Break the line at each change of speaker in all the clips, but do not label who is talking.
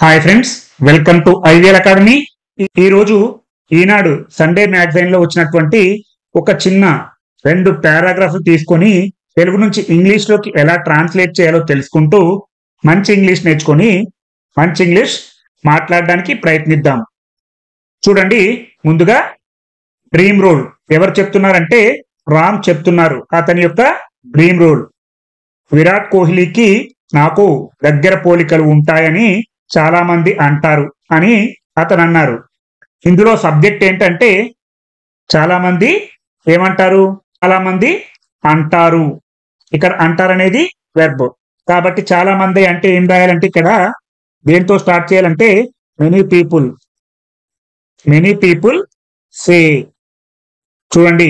Hi friends, welcome to IVL academy. ఈ రోజు ఈనాడు Sunday magazine లో వచ్చినటువంటి ఒక చిన్న 2 పారాగ్రాఫ్లు తీసుకొని తెలుగు నుంచి ఇంగ్లీష్ లోకి ఎలా ట్రాన్స్లేట్ చేయాలో తెలుసుకుంటూ మంచి ఇంగ్లీష్ నేర్చుకొని మంచి ఇంగ్లీష్ మాట్లాడడానికి ప్రయత్నిద్దాం. చూడండి, ముందుగా డ్రీమ్ రోల్ ఎవరు చెప్తున్నారంటే రామ్ చెప్తున్నారు. అతని యొక్క డ్రీమ్ రోల్, విరాట్ కోహ్లీకి నాకు దగ్గర పోలికలు ఉంటాయని చాలా మంది అంటారు అని అతను అన్నారు. ఇందులో సబ్జెక్ట్ ఏంటంటే చాలా మంది ఏమంటారు, చాలా మంది అంటారు. ఇక్కడ అంటారు అనేది వెర్బ్ కాబట్టి చాలా మంది అంటే ఏం రాయాలంటే ఇక్కడ దేంతో స్టార్ట్ చేయాలంటే మెనీ పీపుల్ సే. చూడండి,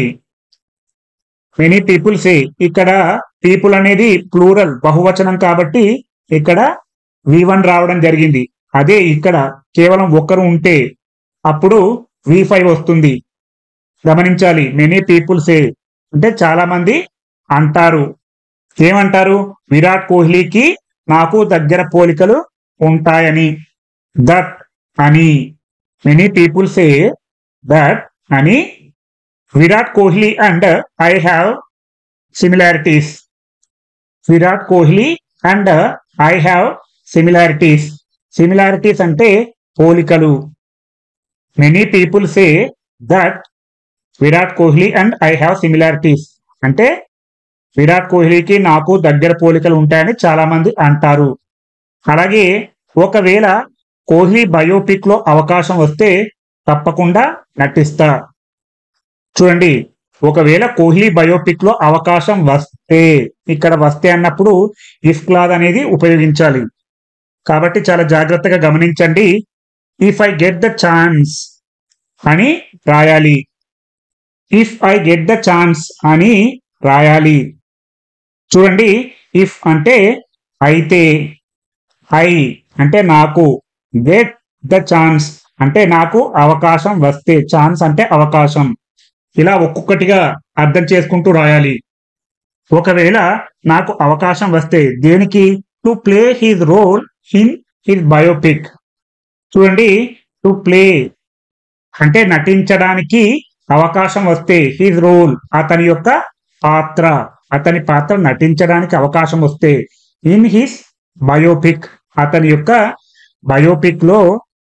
మెనీ పీపుల్ సే. ఇక్కడ పీపుల్ అనేది ప్లూరల్ బహువచనం కాబట్టి ఇక్కడ V1 రావడం జరిగింది. అదే ఇక్కడ కేవలం ఒకరు ఉంటే అప్పుడు V5 వస్తుంది. గమనించాలి, మెనీ పీపుల్ సే అంటే చాలా మంది అంటారు. ఏమంటారు? విరాట్ కోహ్లీకి నాకు దగ్గర పోలికలు ఉంటాయని, దట్ అని. మెనీ పీపుల్ సే దట్ అని. Virat Kohli and I have similarities. Virat Kohli and I have similarities. Similarities అంటే పోలికలు. Many people say that Virat Kohli and I have similarities అంటే విరాట్ కోహ్లీకి నాకు దగ్గర పోలికలు ఉంటాయని చాలా మంది అంటారు. అలాగే ఒకవేళ కోహ్లీ బయోపిక్ లో అవకాశం వస్తే తప్పకుండా నటిస్తా. చూడండి, ఒకవేళ కోహ్లీ బయోపిక్ లో అవకాశం వస్తే, ఇక్కడ వస్తే అన్నప్పుడు ఇఫ్ క్లాజ్ అనేది ఉపయోగించాలి కాబట్టి చాలా జాగ్రత్తగా గమనించండి. If I get the chance అని రాయాలి. If I get the chance అని రాయాలి. చూడండి, ఇఫ్ అంటే అయితే, ఐ అంటే నాకు, గెట్ ద ఛాన్స్ అంటే నాకు అవకాశం వస్తే, ఛాన్స్ అంటే అవకాశం. ఇలా ఒక్కొక్కటిగా అర్థం చేసుకుంటూ రాయాలి. ఒకవేళ నాకు అవకాశం వస్తే దేనికి? To play his role in his biopic. చూడండి, టు ప్లే అంటే నటించడానికి అవకాశం వస్తే, హిజ్ రోల్ అతని యొక్క పాత్ర, అతని పాత్ర నటించడానికి అవకాశం వస్తే, ఇన్ హిజ్ బయోపిక్ అతని యొక్క బయోపిక్ లో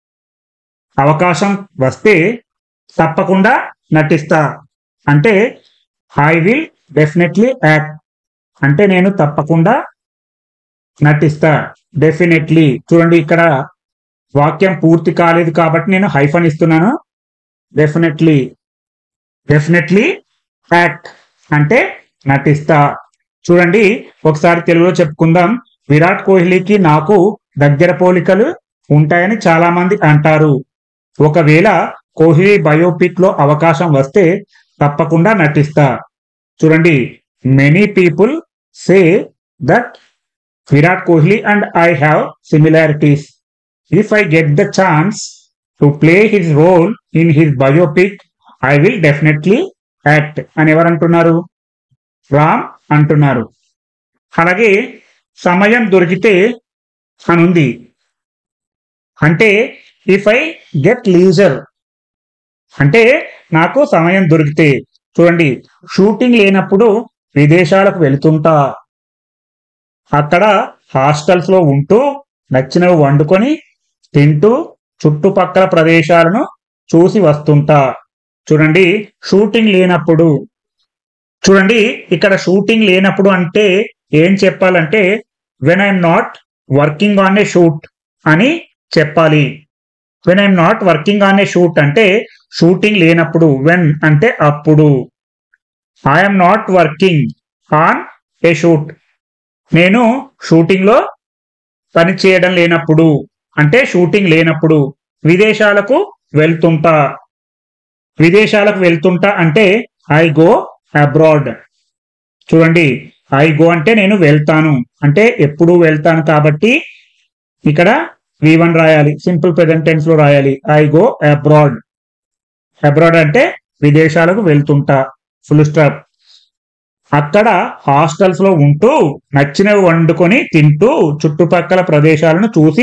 అవకాశం వస్తే తప్పకుండా నటిస్తా. అంటే ఐ విల్ డెఫినెట్లీ యాక్ట్ అంటే నేను తప్పకుండా నటిస్తా. డెఫినెట్లీ. చూడండి, ఇక్కడ వాక్యం పూర్తి కాలేదు కాబట్టి నేను హైఫన్ ఇస్తున్నాను. డెఫినెట్లీ యాక్ట్ అంటే నటిస్తా. చూడండి, ఒకసారి తెలుగులో చెప్పుకుందాం. విరాట్ కోహ్లీకి నాకు దగ్గర పోలికలు ఉంటాయని చాలా మంది అంటారు. ఒకవేళ కోహ్లీ బయోపిక్ లో అవకాశం వస్తే తప్పకుండా నటిస్తా. చూడండి, many people say that Virat Kohli and I have similarities. If I get the chance to play his role in his biopic I will definitely act అని ఎవరు అంటున్నారు? రామ్ అంటున్నారు. అలాగే సమయం దొరికితే అని ఉంది. అంటే ఇఫ్ ఐ గెట్ లీజర్ అంటే నాకు సమయం దొరికితే. చూడండి, షూటింగ్ లేనప్పుడు విదేశాలకు వెళుతుంటా. అక్కడ హాస్టల్స్ లో ఉంటూ నచ్చినవి వండుకొని తింటూ చుట్టుపక్కల ప్రదేశాలను చూసి వస్తుంటా. చూడండి, షూటింగ్ లేనప్పుడు. చూడండి, ఇక్కడ షూటింగ్ లేనప్పుడు అంటే ఏం చెప్పాలంటే when I'm not working on a shoot అని చెప్పాలి. When I'm not working on a shoot అంటే షూటింగ్ లేనప్పుడు. వెన్ అంటే అప్పుడు. I'm not working on a shoot నేను షూటింగ్ లో పని చేయడం లేనప్పుడు అంటే షూటింగ్ లేనప్పుడు. విదేశాలకు వెళ్తుంటా. విదేశాలకు వెళ్తుంటా అంటే ఐ గో అబ్రాడ్. చూడండి, ఐ గో అంటే నేను వెళ్తాను అంటే ఎప్పుడు వెళ్తాను కాబట్టి ఇక్కడ V1 రాయాలి. సింపుల్ ప్రెజెంట్ టెన్స్ లో రాయాలి. I go abroad. అబ్రాడ్ అంటే విదేశాలకు వెళ్తుంటా. Full stop. అక్కడ హాస్టల్స్ లో ఉంటూ నచ్చినవి వండుకొని తింటూ చుట్టుపక్కల ప్రదేశాలను చూసి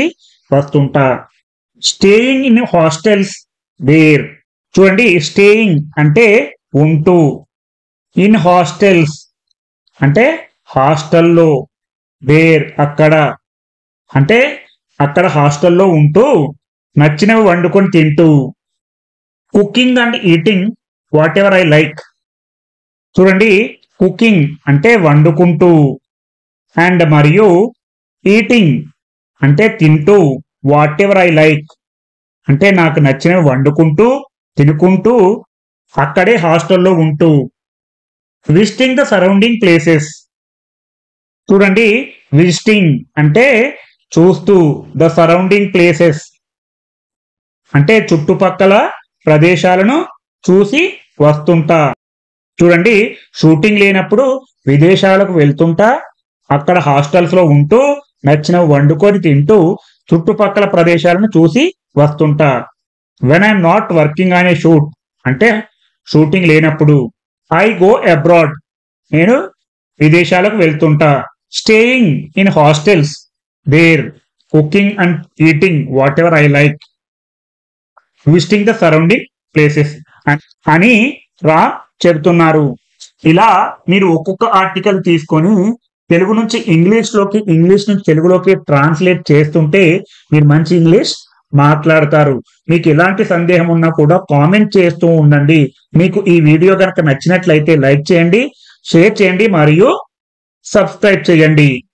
వస్తుంటా. Staying in hostels where. చూడండి, స్టేయింగ్ అంటే ఉంటూ, ఇన్ హాస్టల్స్ అంటే హాస్టల్లో, వేర్ అక్కడ, అంటే అక్కడ హాస్టల్లో ఉంటూ నచ్చినవి వండుకొని తింటూ. Cooking and eating whatever I like. చూడండి, కుకింగ్ అంటే వండుకుంటూ, అండ్ మరియు ఈటింగ్ అంటే తింటూ, వాట్ ఎవర్ ఐ లైక్ అంటే నాకు నచ్చినవి వండుకుంటూ తినుకుంటూ అక్కడే హాస్టల్లో ఉంటూ. Visiting the surrounding places. చూడండి, విజిటింగ్ అంటే చూస్తూ, ద సరౌండింగ్ ప్లేసెస్ అంటే చుట్టుపక్కల ప్రదేశాలను చూసి వస్తుంటా. చూడండి, షూటింగ్ లేనప్పుడు విదేశాలకు వెళ్తుంటా, అక్కడ హాస్టల్స్ లో ఉంటూ నచ్చినవి వండుకొని తింటూ చుట్టుపక్కల ప్రదేశాలను చూసి వస్తుంటా. When I'm not working on a shoot అంటే షూటింగ్ లేనప్పుడు. ఐ గో అబ్రాడ్ నేను విదేశాలకు వెళ్తుంటా. Staying in hostels where cooking and eating whatever I like. Visiting the surrounding places అని చెబుతున్నారు. ఇలా మీరు ఒక్కొక్క ఆర్టికల్ తీసుకొని తెలుగు నుంచి ఇంగ్లీష్ లోకి, ఇంగ్లీష్ నుంచి తెలుగులోకి ట్రాన్స్లేట్ చేస్తుంటే మీరు మంచి ఇంగ్లీష్ మాట్లాడతారు. మీకు ఎలాంటి సందేహం ఉన్నా కూడా కామెంట్ చేస్తూ ఉండండి. మీకు ఈ వీడియో కనుక నచ్చినట్లయితే లైక్ చేయండి, షేర్ చేయండి మరియు సబ్స్క్రైబ్ చేయండి.